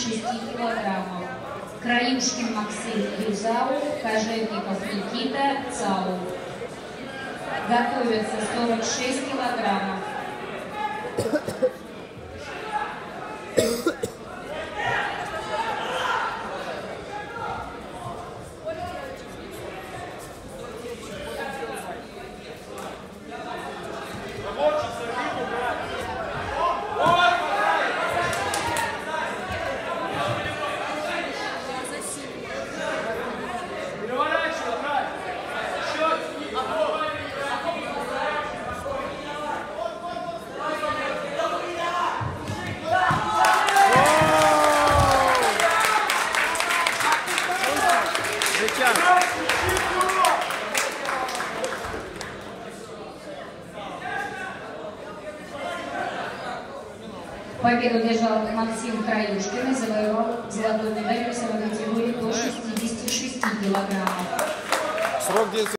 66 килограммов. Краюшкин Максим Юзау, Кожевников Никита Цау. Готовятся 46 килограммов. Победу одержал Максим Краюшкин и завоевал золотую медаль в весовой категории до 66 килограммов. Срок действия.